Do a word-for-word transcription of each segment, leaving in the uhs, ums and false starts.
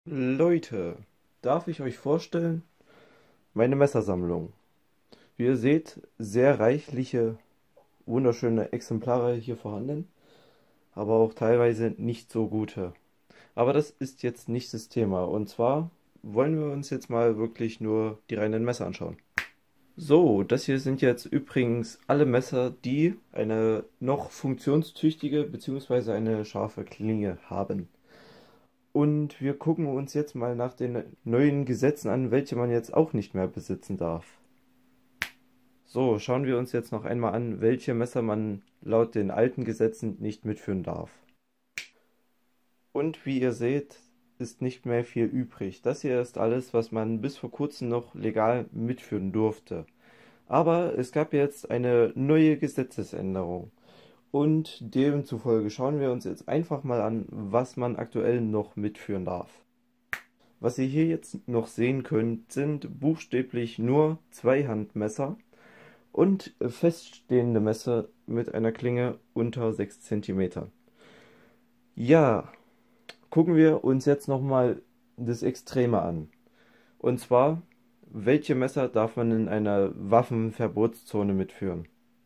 Leute, darf ich euch vorstellen? Meine Messersammlung. Wie ihr seht, sehr reichliche, wunderschöne Exemplare hier vorhanden, aber auch teilweise nicht so gute. Aber das ist jetzt nicht das Thema. Und zwar wollen wir uns jetzt mal wirklich nur die reinen Messer anschauen. So, das hier sind jetzt übrigens alle Messer, die eine noch funktionstüchtige bzw. eine scharfe Klinge haben. Und wir gucken uns jetzt mal nach den neuen Gesetzen an, welche man jetzt auch nicht mehr besitzen darf. So, schauen wir uns jetzt noch einmal an, welche Messer man laut den alten Gesetzen nicht mitführen darf. Und wie ihr seht, ist nicht mehr viel übrig. Das hier ist alles, was man bis vor kurzem noch legal mitführen durfte. Aber es gab jetzt eine neue Gesetzesänderung. Und demzufolge schauen wir uns jetzt einfach mal an, was man aktuell noch mitführen darf. Was ihr hier jetzt noch sehen könnt, sind buchstäblich nur Zweihandmesser und feststehende Messer mit einer Klinge unter sechs Zentimeter. Ja, gucken wir uns jetzt nochmal das Extreme an. Und zwar, welche Messer darf man in einer Waffenverbotszone mitführen?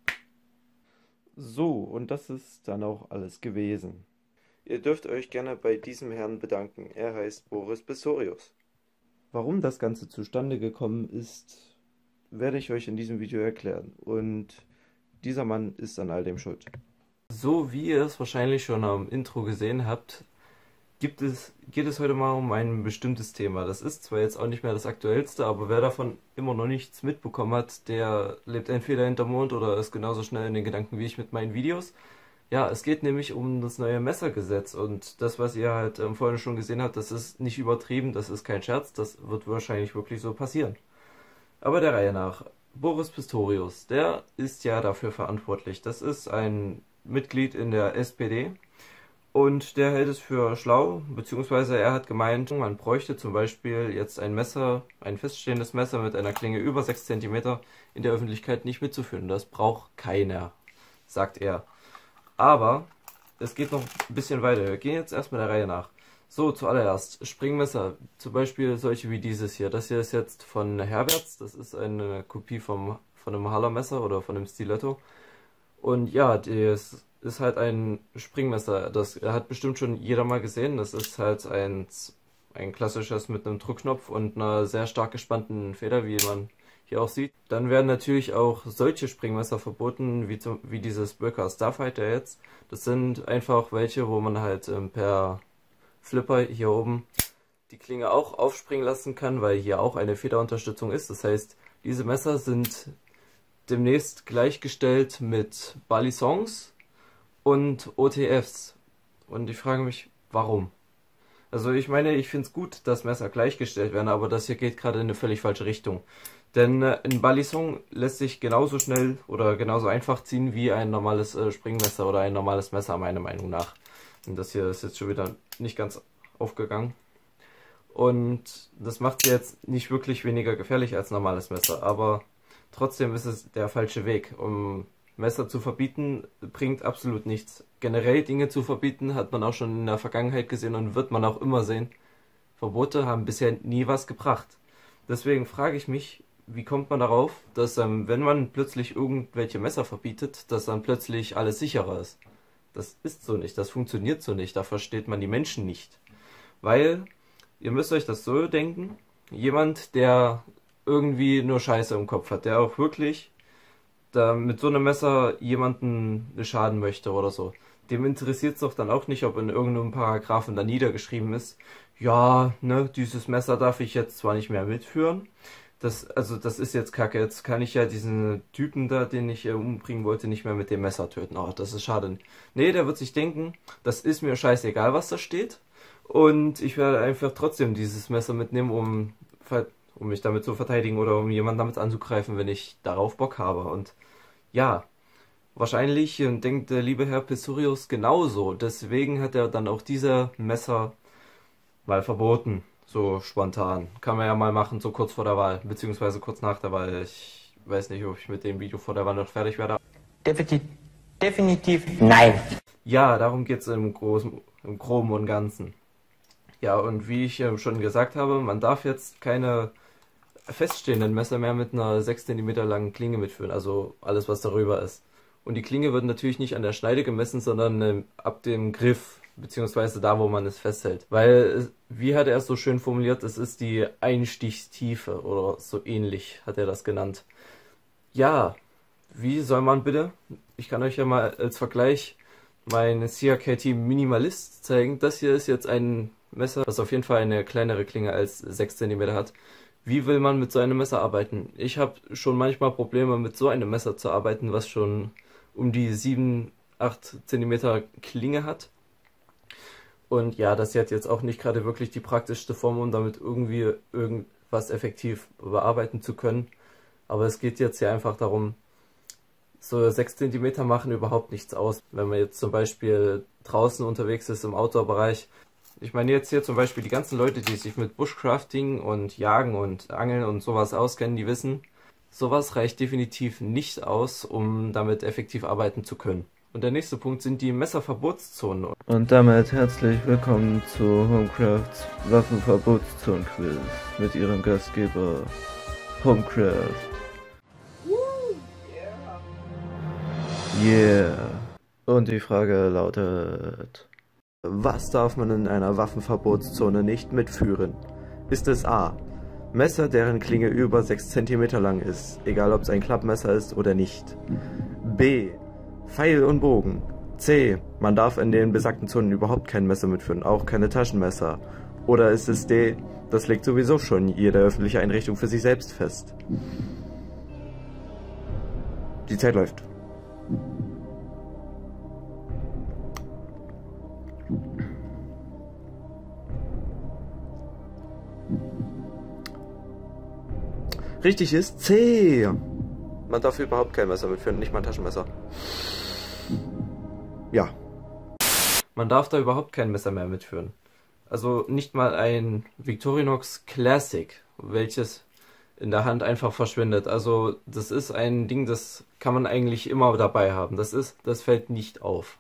So, und das ist dann auch alles gewesen. Ihr dürft euch gerne bei diesem Herrn bedanken. Er heißt Boris Pistorius. Warum das Ganze zustande gekommen ist, werde ich euch in diesem Video erklären. Und dieser Mann ist an all dem schuld. So wie ihr es wahrscheinlich schon am Intro gesehen habt, gibt es, geht es heute mal um ein bestimmtes Thema. Das ist zwar jetzt auch nicht mehr das aktuellste, aber wer davon immer noch nichts mitbekommen hat, der lebt entweder hinterm Mond oder ist genauso schnell in den Gedanken wie ich mit meinen Videos. Ja, es geht nämlich um das neue Messergesetz und das, was ihr halt ähm, vorhin schon gesehen habt, das ist nicht übertrieben, das ist kein Scherz, das wird wahrscheinlich wirklich so passieren. Aber der Reihe nach, Boris Pistorius, der ist ja dafür verantwortlich. Das ist ein Mitglied in der S P D. Und der hält es für schlau, beziehungsweise er hat gemeint, man bräuchte zum Beispiel jetzt ein Messer, ein feststehendes Messer mit einer Klinge über sechs Zentimeter in der Öffentlichkeit nicht mitzuführen. Das braucht keiner, sagt er. Aber es geht noch ein bisschen weiter. Wir gehen jetzt erstmal der Reihe nach. So, zuallererst Springmesser, zum Beispiel solche wie dieses hier. Das hier ist jetzt von Herberts, das ist eine Kopie vom, von einem Hallermesser oder von einem Stiletto. Und ja, das ist halt ein Springmesser. Das hat bestimmt schon jeder mal gesehen. Das ist halt ein, ein klassisches mit einem Druckknopf und einer sehr stark gespannten Feder, wie man hier auch sieht. Dann werden natürlich auch solche Springmesser verboten, wie, zum, wie dieses Burka Starfighter jetzt. Das sind einfach welche, wo man halt ähm, per Flipper hier oben die Klinge auch aufspringen lassen kann, weil hier auch eine Federunterstützung ist. Das heißt, diese Messer sind demnächst gleichgestellt mit Balisongs und O T Fs. Und ich frage mich, warum? Also ich meine, ich finde es gut, dass Messer gleichgestellt werden, aber das hier geht gerade in eine völlig falsche Richtung. Denn äh, ein Balisong lässt sich genauso schnell oder genauso einfach ziehen wie ein normales äh, Springmesser oder ein normales Messer, meiner Meinung nach. Und das hier ist jetzt schon wieder nicht ganz aufgegangen. Und das macht sie jetzt nicht wirklich weniger gefährlich als normales Messer, aber trotzdem ist es der falsche Weg. Um Messer zu verbieten, bringt absolut nichts. Generell Dinge zu verbieten, hat man auch schon in der Vergangenheit gesehen und wird man auch immer sehen. Verbote haben bisher nie was gebracht. Deswegen frage ich mich, wie kommt man darauf, dass ähm, wenn man plötzlich irgendwelche Messer verbietet, dass dann plötzlich alles sicherer ist. Das ist so nicht, das funktioniert so nicht, da versteht man die Menschen nicht. Weil, ihr müsst euch das so denken, jemand, der irgendwie nur Scheiße im Kopf hat, der auch wirklich da mit so einem Messer jemanden schaden möchte oder so. Dem interessiert es doch dann auch nicht, ob in irgendeinem Paragraphen da niedergeschrieben ist, ja, ne, dieses Messer darf ich jetzt zwar nicht mehr mitführen, das, also das ist jetzt kacke, jetzt kann ich ja diesen Typen da, den ich äh, umbringen wollte, nicht mehr mit dem Messer töten. Oh, das ist schade. Nee, der wird sich denken, das ist mir scheißegal, was da steht, und ich werde einfach trotzdem dieses Messer mitnehmen, um um mich damit zu verteidigen oder um jemanden damit anzugreifen, wenn ich darauf Bock habe. Und ja, wahrscheinlich denkt der liebe Herr Pistorius genauso. Deswegen hat er dann auch diese Messer mal verboten. So spontan. Kann man ja mal machen, so kurz vor der Wahl. Beziehungsweise kurz nach der Wahl. Ich weiß nicht, ob ich mit dem Video vor der Wahl noch fertig werde. Definitiv, definitiv nein. Ja, darum geht es im Großen, im Groben und Ganzen. Ja, und wie ich ähm, schon gesagt habe, man darf jetzt keine feststehenden Messer mehr mit einer sechs Zentimeter langen Klinge mitführen, also alles, was darüber ist. Und die Klinge wird natürlich nicht an der Schneide gemessen, sondern ähm, ab dem Griff, beziehungsweise da, wo man es festhält. Weil, wie hat er es so schön formuliert, es ist die Einstichstiefe oder so ähnlich hat er das genannt. Ja, wie soll man bitte? Ich kann euch ja mal als Vergleich mein C R K T Minimalist zeigen. Das hier ist jetzt ein Messer, was auf jeden Fall eine kleinere Klinge als sechs Zentimeter hat. Wie will man mit so einem Messer arbeiten? Ich habe schon manchmal Probleme mit so einem Messer zu arbeiten, was schon um die sieben, acht Zentimeter Klinge hat. Und ja, das hat jetzt auch nicht gerade wirklich die praktischste Form, um damit irgendwie irgendwas effektiv bearbeiten zu können. Aber es geht jetzt hier einfach darum, so sechs Zentimeter machen überhaupt nichts aus. Wenn man jetzt zum Beispiel draußen unterwegs ist im Outdoor-Bereich. Ich meine jetzt hier zum Beispiel die ganzen Leute, die sich mit Bushcrafting und Jagen und Angeln und sowas auskennen, die wissen, sowas reicht definitiv nicht aus, um damit effektiv arbeiten zu können. Und der nächste Punkt sind die Messerverbotszonen. Und damit herzlich willkommen zu Homecrafts Waffenverbotszonen-Quiz mit ihrem Gastgeber Homecraft. Yeah. Und die Frage lautet: Was darf man in einer Waffenverbotszone nicht mitführen? Ist es A. Messer, deren Klinge über sechs Zentimeter lang ist, egal ob es ein Klappmesser ist oder nicht. B. Pfeil und Bogen. C. Man darf in den besagten Zonen überhaupt kein Messer mitführen, auch keine Taschenmesser. Oder ist es D. Das legt sowieso schon jede öffentliche Einrichtung für sich selbst fest. Die Zeit läuft. Richtig ist C. Man darf überhaupt kein Messer mitführen, nicht mal ein Taschenmesser. Ja. Man darf da überhaupt kein Messer mehr mitführen. Also nicht mal ein Victorinox Classic, welches in der Hand einfach verschwindet. Also das ist ein Ding, das kann man eigentlich immer dabei haben. Das ist, das fällt nicht auf.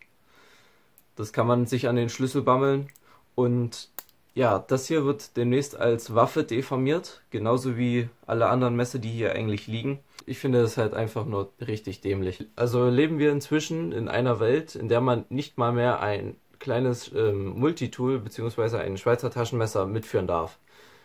Das kann man sich an den Schlüssel bammeln. Und ja, das hier wird demnächst als Waffe diffamiert, genauso wie alle anderen Messer, die hier eigentlich liegen. Ich finde das halt einfach nur richtig dämlich. Also leben wir inzwischen in einer Welt, in der man nicht mal mehr ein kleines ähm, Multitool bzw. ein Schweizer Taschenmesser mitführen darf.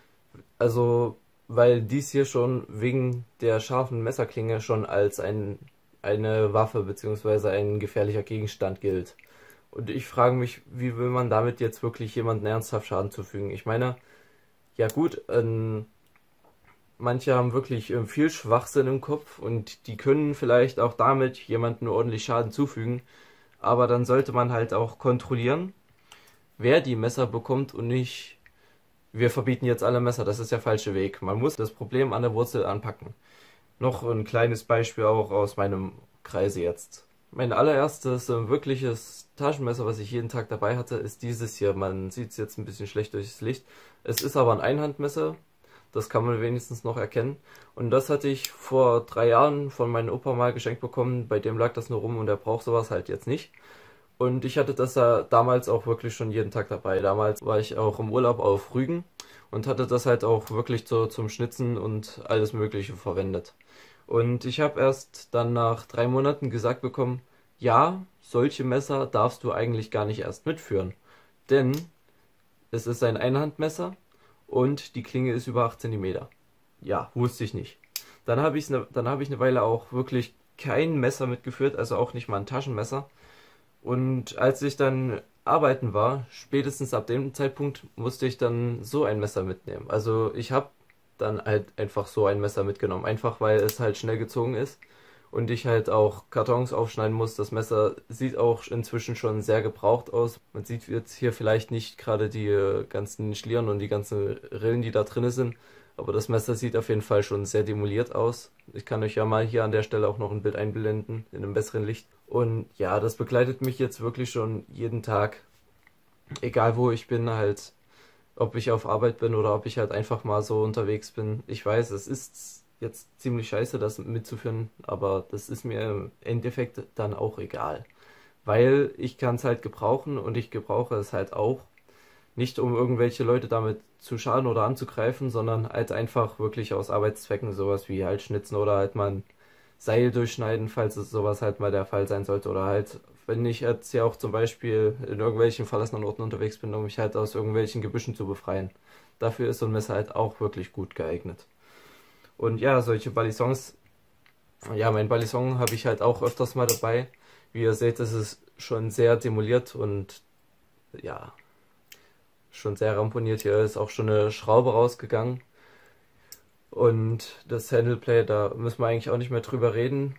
Also, weil dies hier schon wegen der scharfen Messerklinge schon als ein, eine Waffe bzw. ein gefährlicher Gegenstand gilt. Und ich frage mich, wie will man damit jetzt wirklich jemandem ernsthaft Schaden zufügen? Ich meine, ja gut, ähm, manche haben wirklich ähm, viel Schwachsinn im Kopf und die können vielleicht auch damit jemandem ordentlich Schaden zufügen. Aber dann sollte man halt auch kontrollieren, wer die Messer bekommt und nicht, wir verbieten jetzt alle Messer. Das ist der falsche Weg. Man muss das Problem an der Wurzel anpacken. Noch ein kleines Beispiel auch aus meinem Kreise jetzt. Mein allererstes äh, wirkliches Taschenmesser, was ich jeden Tag dabei hatte, ist dieses hier. Man sieht es jetzt ein bisschen schlecht durchs Licht. Es ist aber ein Einhandmesser. Das kann man wenigstens noch erkennen. Und das hatte ich vor drei Jahren von meinem Opa mal geschenkt bekommen. Bei dem lag das nur rum und er braucht sowas halt jetzt nicht. Und ich hatte das da damals auch wirklich schon jeden Tag dabei. Damals war ich auch im Urlaub auf Rügen und hatte das halt auch wirklich so zum Schnitzen und alles Mögliche verwendet. Und ich habe erst dann nach drei Monaten gesagt bekommen, ja, solche Messer darfst du eigentlich gar nicht erst mitführen. Denn es ist ein Einhandmesser und die Klinge ist über acht Zentimeter. Ja, wusste ich nicht. Dann habe ich ne, dann habe ich eine Weile auch wirklich kein Messer mitgeführt, also auch nicht mal ein Taschenmesser. Und als ich dann arbeiten war, spätestens ab dem Zeitpunkt musste ich dann so ein Messer mitnehmen. Also ich habe dann halt einfach so ein Messer mitgenommen, einfach weil es halt schnell gezogen ist und ich halt auch Kartons aufschneiden muss. Das Messer sieht auch inzwischen schon sehr gebraucht aus. Man sieht jetzt hier vielleicht nicht gerade die äh, ganzen Schlieren und die ganzen Rillen, die da drin sind, aber das Messer sieht auf jeden Fall schon sehr demoliert aus. Ich kann euch ja mal hier an der Stelle auch noch ein Bild einblenden in einem besseren Licht. Und ja, das begleitet mich jetzt wirklich schon jeden Tag, egal wo ich bin, halt, ob ich auf Arbeit bin oder ob ich halt einfach mal so unterwegs bin. Ich weiß, es ist jetzt ziemlich scheiße, das mitzuführen, aber das ist mir im Endeffekt dann auch egal. Weil ich kann es halt gebrauchen und ich gebrauche es halt auch. Nicht um irgendwelche Leute damit zu schaden oder anzugreifen, sondern halt einfach wirklich aus Arbeitszwecken, sowas wie halt schnitzen oder halt mal ein Seil durchschneiden, falls es sowas halt mal der Fall sein sollte. Oder halt, wenn ich jetzt ja auch zum Beispiel in irgendwelchen verlassenen Orten unterwegs bin, um mich halt aus irgendwelchen Gebüschen zu befreien. Dafür ist so ein Messer halt auch wirklich gut geeignet. Und ja, solche Balisons, ja, mein Balisong habe ich halt auch öfters mal dabei. Wie ihr seht, ist es schon sehr demoliert und ja, schon sehr ramponiert. Hier ist auch schon eine Schraube rausgegangen. Und das Handleplay, da müssen wir eigentlich auch nicht mehr drüber reden.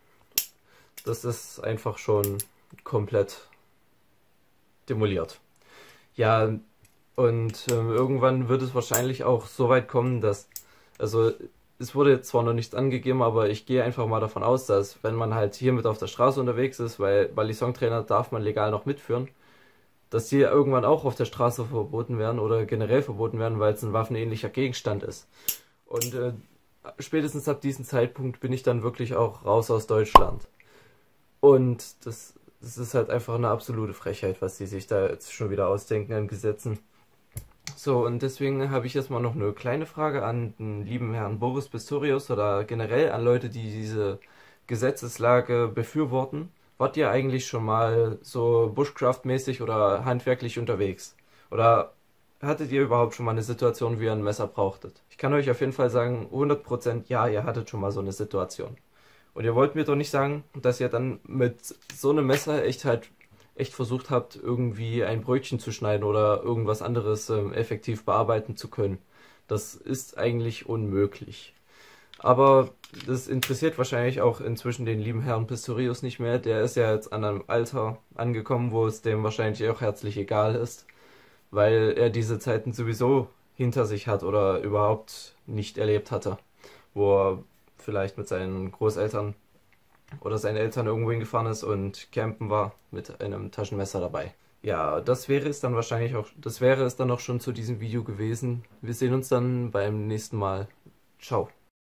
Das ist einfach schon komplett demoliert. Ja, und ähm, irgendwann wird es wahrscheinlich auch so weit kommen, dass, also es wurde jetzt zwar noch nichts angegeben, aber ich gehe einfach mal davon aus, dass wenn man halt hier mit auf der Straße unterwegs ist, weil Balisong-Trainer darf man legal noch mitführen, dass die irgendwann auch auf der Straße verboten werden oder generell verboten werden, weil es ein waffenähnlicher Gegenstand ist. Und äh, spätestens ab diesem Zeitpunkt bin ich dann wirklich auch raus aus Deutschland. Und das, das ist halt einfach eine absolute Frechheit, was die sich da jetzt schon wieder ausdenken an Gesetzen. So, und deswegen habe ich jetzt mal noch eine kleine Frage an den lieben Herrn Boris Pistorius oder generell an Leute, die diese Gesetzeslage befürworten. Wart ihr eigentlich schon mal so Bushcraft-mäßig oder handwerklich unterwegs? Oder hattet ihr überhaupt schon mal eine Situation, wie ihr ein Messer brauchtet? Ich kann euch auf jeden Fall sagen, hundert Prozent ja, ihr hattet schon mal so eine Situation. Und ihr wollt mir doch nicht sagen, dass ihr dann mit so einem Messer echt halt echt versucht habt, irgendwie ein Brötchen zu schneiden oder irgendwas anderes ähm, effektiv bearbeiten zu können. Das ist eigentlich unmöglich. Aber das interessiert wahrscheinlich auch inzwischen den lieben Herrn Pistorius nicht mehr. Der ist ja jetzt an einem Alter angekommen, wo es dem wahrscheinlich auch herzlich egal ist, weil er diese Zeiten sowieso hinter sich hat oder überhaupt nicht erlebt hatte, wo er vielleicht mit seinen Großeltern oder seinen Eltern irgendwo hingefahren ist und campen war mit einem Taschenmesser dabei. Ja, das wäre es dann wahrscheinlich auch, das wäre es dann auch schon zu diesem Video gewesen. Wir sehen uns dann beim nächsten Mal. Ciao.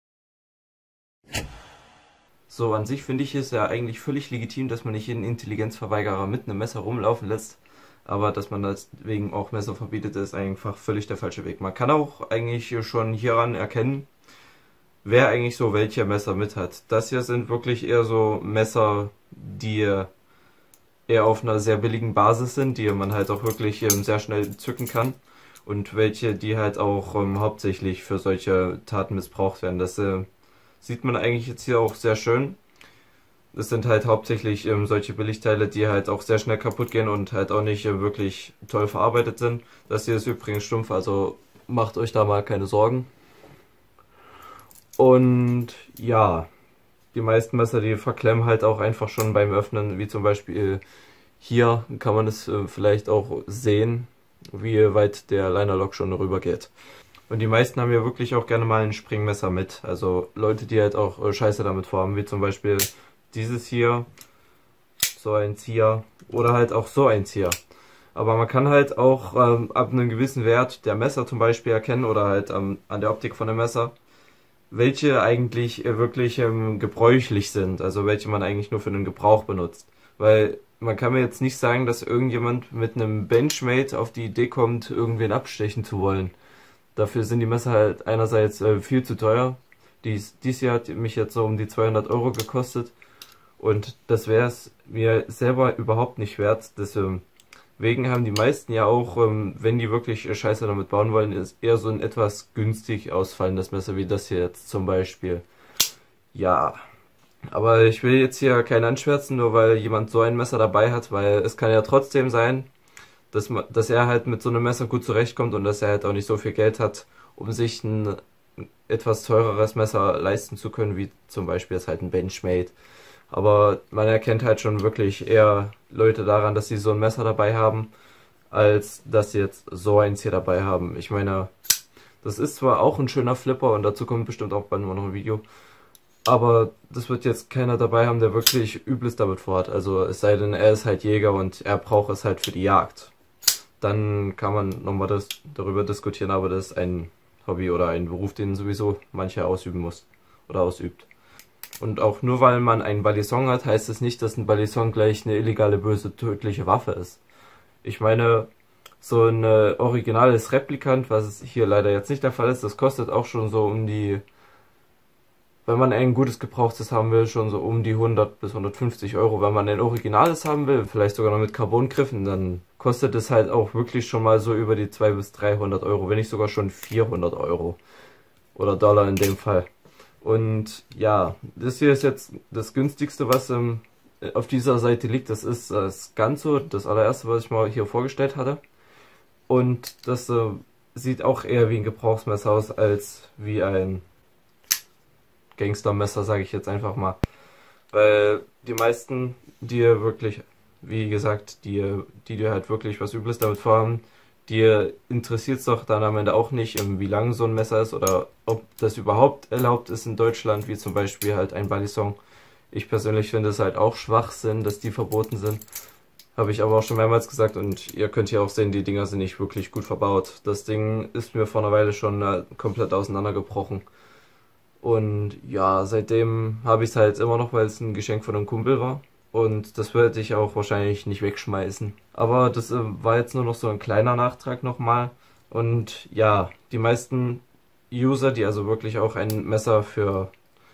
So, an sich finde ich es ja eigentlich völlig legitim, dass man nicht jeden Intelligenzverweigerer mit einem Messer rumlaufen lässt. Aber dass man deswegen auch Messer verbietet, ist einfach völlig der falsche Weg. Man kann auch eigentlich schon hieran erkennen, wer eigentlich so welche Messer mit hat. Das hier sind wirklich eher so Messer, die eher auf einer sehr billigen Basis sind, die man halt auch wirklich ähm, sehr schnell zücken kann. Und welche, die halt auch ähm, hauptsächlich für solche Taten missbraucht werden. Das äh, sieht man eigentlich jetzt hier auch sehr schön. Das sind halt hauptsächlich ähm, solche Billigteile, die halt auch sehr schnell kaputt gehen und halt auch nicht äh, wirklich toll verarbeitet sind. Das hier ist übrigens stumpf, also macht euch da mal keine Sorgen. Und ja, die meisten Messer, die verklemmen halt auch einfach schon beim Öffnen, wie zum Beispiel hier kann man es äh, vielleicht auch sehen, wie weit der Linerlock schon rüber geht. Und die meisten haben ja wirklich auch gerne mal ein Springmesser mit, also Leute, die halt auch äh, Scheiße damit vorhaben, wie zum Beispiel dieses hier, so eins hier oder halt auch so eins hier. Aber man kann halt auch ähm, ab einem gewissen Wert der Messer zum Beispiel erkennen oder halt ähm, an der Optik von dem Messer, welche eigentlich äh, wirklich ähm, gebräuchlich sind, also welche man eigentlich nur für den Gebrauch benutzt. Weil man kann mir jetzt nicht sagen, dass irgendjemand mit einem Benchmade auf die Idee kommt, irgendwen abstechen zu wollen. Dafür sind die Messer halt einerseits äh, viel zu teuer. Dies, dies hier hat mich jetzt so um die zweihundert Euro gekostet. Und das wäre es mir selber überhaupt nicht wert. Deswegen haben die meisten ja auch, ähm, wenn die wirklich Scheiße damit bauen wollen, ist eher so ein etwas günstig ausfallendes Messer wie das hier jetzt zum Beispiel. Ja, aber ich will jetzt hier keinen anschwärzen, nur weil jemand so ein Messer dabei hat, weil es kann ja trotzdem sein, dass, man, dass er halt mit so einem Messer gut zurechtkommt und dass er halt auch nicht so viel Geld hat, um sich ein etwas teureres Messer leisten zu können, wie zum Beispiel jetzt halt ein Benchmade. Aber man erkennt halt schon wirklich eher Leute daran, dass sie so ein Messer dabei haben, als dass sie jetzt so eins hier dabei haben. Ich meine, das ist zwar auch ein schöner Flipper und dazu kommt bestimmt auch bald noch ein Video, aber das wird jetzt keiner dabei haben, der wirklich Übles damit vorhat. Also es sei denn, er ist halt Jäger und er braucht es halt für die Jagd. Dann kann man nochmal das, darüber diskutieren, aber das ist ein Hobby oder ein Beruf, den sowieso mancher ausüben muss oder ausübt. Und auch nur weil man einen Balisong hat, heißt es nicht, dass ein Balisong gleich eine illegale, böse, tödliche Waffe ist. Ich meine, so ein äh, originales Replikant, was hier leider jetzt nicht der Fall ist. Das kostet auch schon so um die, wenn man ein gutes Gebrauchtes haben will, schon so um die hundert bis hundertfünfzig Euro. Wenn man ein originales haben will, vielleicht sogar noch mit Carbongriffen, dann kostet es halt auch wirklich schon mal so über die zweihundert bis dreihundert Euro, wenn nicht sogar schon vierhundert Euro. Oder Dollar in dem Fall. Und ja, das hier ist jetzt das günstigste, was ähm, auf dieser Seite liegt. Das ist das Ganzo, das allererste, was ich mal hier vorgestellt hatte. Und das äh, sieht auch eher wie ein Gebrauchsmesser aus, als wie ein Gangstermesser, sage ich jetzt einfach mal. Weil die meisten, die wirklich, wie gesagt, die, die dir halt wirklich was Übles damit vorhaben, dir interessiert es doch dann am Ende auch nicht, wie lang so ein Messer ist oder ob das überhaupt erlaubt ist in Deutschland, wie zum Beispiel halt ein Balisong. Ich persönlich finde es halt auch Schwachsinn, dass die verboten sind. Habe ich aber auch schon mehrmals gesagt und ihr könnt hier auch sehen, die Dinger sind nicht wirklich gut verbaut. Das Ding ist mir vor einer Weile schon äh, komplett auseinandergebrochen. Und ja, seitdem habe ich es halt immer noch, weil es ein Geschenk von einem Kumpel war. Und das werde ich auch wahrscheinlich nicht wegschmeißen. Aber das äh, war jetzt nur noch so ein kleiner Nachtrag nochmal. Und ja, die meisten User, die also wirklich auch ein Messer für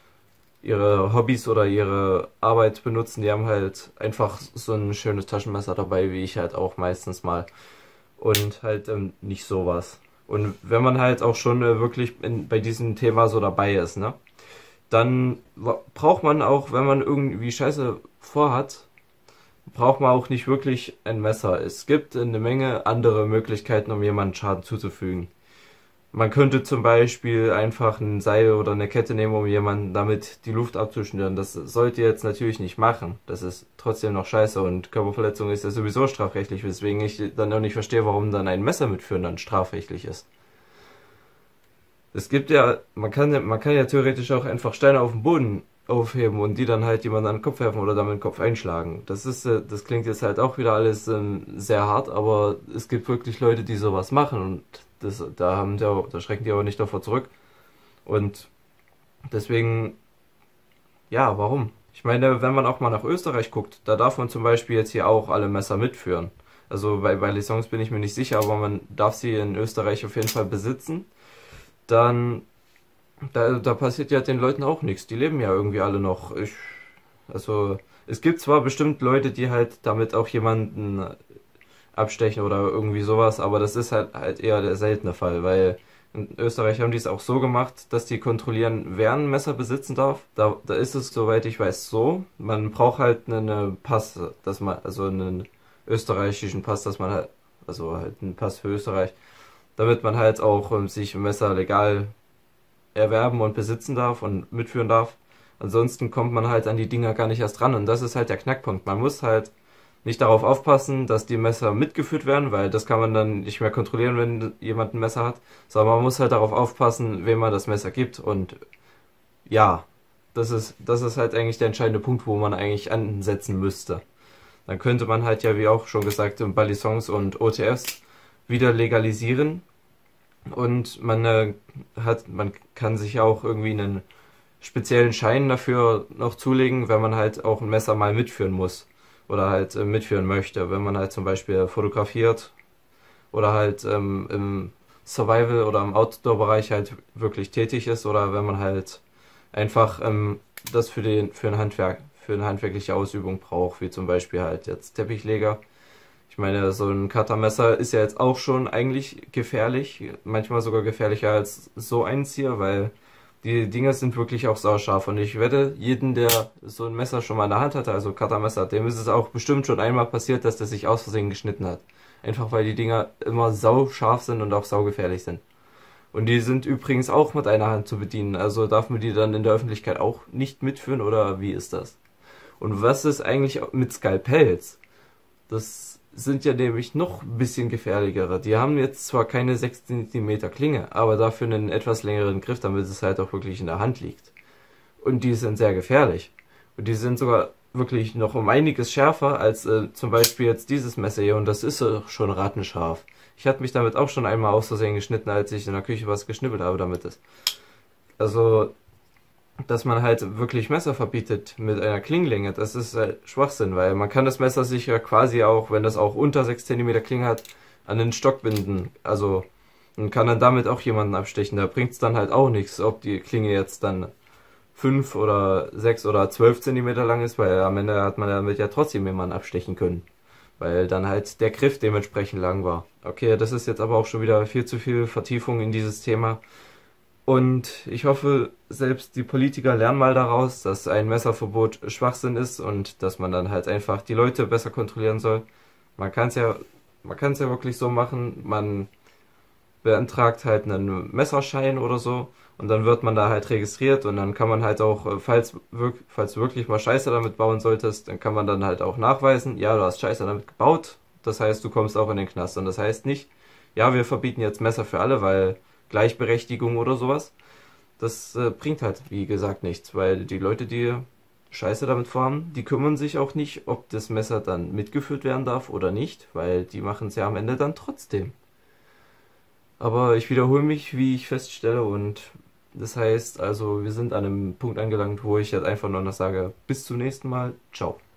ihre Hobbys oder ihre Arbeit benutzen, die haben halt einfach so ein schönes Taschenmesser dabei, wie ich halt auch meistens mal. Und halt ähm, nicht sowas. Und wenn man halt auch schon äh, wirklich in, bei diesem Thema so dabei ist, ne, dann braucht man auch, wenn man irgendwie Scheiße vorhat, braucht man auch nicht wirklich ein Messer. Es gibt eine Menge andere Möglichkeiten, um jemandem Schaden zuzufügen. Man könnte zum Beispiel einfach ein Seil oder eine Kette nehmen, um jemanden damit die Luft abzuschnüren. Das sollt ihr jetzt natürlich nicht machen. Das ist trotzdem noch scheiße und Körperverletzung ist ja sowieso strafrechtlich, weswegen ich dann auch nicht verstehe, warum dann ein Messer mitführen dann strafrechtlich ist. Es gibt ja, man kann ja, man kann ja theoretisch auch einfach Steine auf dem Boden aufheben und die dann halt jemanden an den Kopf werfen oder damit den Kopf einschlagen. Das ist, äh, das klingt jetzt halt auch wieder alles ähm, sehr hart, aber es gibt wirklich Leute, die sowas machen und das, da haben die auch, da schrecken die aber nicht davor zurück. Und deswegen, ja, warum? Ich meine, wenn man auch mal nach Österreich guckt, da darf man zum Beispiel jetzt hier auch alle Messer mitführen. Also bei, bei Balisongs bin ich mir nicht sicher, aber man darf sie in Österreich auf jeden Fall besitzen. Dann, da, da passiert ja den Leuten auch nichts. Die leben ja irgendwie alle noch. Ich, also, es gibt zwar bestimmt Leute, die halt damit auch jemanden abstechen oder irgendwie sowas, aber das ist halt, halt eher der seltene Fall, weil in Österreich haben die es auch so gemacht, dass die kontrollieren, wer ein Messer besitzen darf. Da, da ist es, soweit ich weiß, so. Man braucht halt einen Pass, dass man, also einen österreichischen Pass, dass man halt, also halt einen Pass für Österreich, damit man halt auch ähm, sich ein Messer legal erwerben und besitzen darf und mitführen darf. Ansonsten kommt man halt an die Dinger gar nicht erst ran und das ist halt der Knackpunkt. Man muss halt nicht darauf aufpassen, dass die Messer mitgeführt werden, weil das kann man dann nicht mehr kontrollieren, wenn jemand ein Messer hat, sondern man muss halt darauf aufpassen, wem man das Messer gibt und ja, das ist, das ist halt eigentlich der entscheidende Punkt, wo man eigentlich ansetzen müsste. Dann könnte man halt ja, wie auch schon gesagt, Balisongs und O T Fs wieder legalisieren und man äh, hat, man kann sich auch irgendwie einen speziellen Schein dafür noch zulegen, wenn man halt auch ein Messer mal mitführen muss oder halt äh, mitführen möchte, wenn man halt zum Beispiel fotografiert oder halt ähm, im Survival oder im Outdoor-Bereich halt wirklich tätig ist oder wenn man halt einfach ähm, das für den für ein Handwerk für eine handwerkliche Ausübung braucht, wie zum Beispiel halt jetzt Teppichleger. Ich meine, so ein Cuttermesser ist ja jetzt auch schon eigentlich gefährlich, manchmal sogar gefährlicher als so eins hier, weil die Dinger sind wirklich auch sauscharf und ich wette, jeden, der so ein Messer schon mal in der Hand hatte, also Cuttermesser, dem ist es auch bestimmt schon einmal passiert, dass der sich aus Versehen geschnitten hat. Einfach weil die Dinger immer sauscharf sind und auch saugefährlich sind. Und die sind übrigens auch mit einer Hand zu bedienen, also darf man die dann in der Öffentlichkeit auch nicht mitführen oder wie ist das? Und was ist eigentlich mit Skalpells? Das sind ja nämlich noch ein bisschen gefährlichere. Die haben jetzt zwar keine sechs Zentimeter Klinge, aber dafür einen etwas längeren Griff, damit es halt auch wirklich in der Hand liegt. Und die sind sehr gefährlich. Und die sind sogar wirklich noch um einiges schärfer als äh, zum Beispiel jetzt dieses Messer hier. Und das ist äh, schon rattenscharf. Ich hatte mich damit auch schon einmal aus Versehen geschnitten, als ich in der Küche was geschnippelt habe damit ist. Also, dass man halt wirklich Messer verbietet mit einer Klingenlänge, das ist halt Schwachsinn, weil man kann das Messer sich ja quasi auch, wenn das auch unter sechs Zentimeter Klinge hat, an den Stock binden. Also, und kann dann damit auch jemanden abstechen. Da bringt es dann halt auch nichts, ob die Klinge jetzt dann fünf oder sechs oder zwölf Zentimeter lang ist, weil am Ende hat man damit ja trotzdem jemanden abstechen können. Weil dann halt der Griff dementsprechend lang war. Okay, das ist jetzt aber auch schon wieder viel zu viel Vertiefung in dieses Thema. Und ich hoffe, selbst die Politiker lernen mal daraus, dass ein Messerverbot Schwachsinn ist und dass man dann halt einfach die Leute besser kontrollieren soll. Man kann es ja, man kann es ja wirklich so machen, man beantragt halt einen Messerschein oder so und dann wird man da halt registriert und dann kann man halt auch, äh, falls, wirk falls du wirklich mal Scheiße damit bauen solltest, dann kann man dann halt auch nachweisen, ja, du hast Scheiße damit gebaut, das heißt, du kommst auch in den Knast. Und das heißt nicht, ja, wir verbieten jetzt Messer für alle, weil Gleichberechtigung oder sowas, das äh, bringt halt, wie gesagt, nichts, weil die Leute, die Scheiße damit vorhaben, die kümmern sich auch nicht, ob das Messer dann mitgeführt werden darf oder nicht, weil die machen es ja am Ende dann trotzdem. Aber ich wiederhole mich, wie ich feststelle, und das heißt also, wir sind an einem Punkt angelangt, wo ich jetzt einfach nur noch sage, bis zum nächsten Mal, ciao.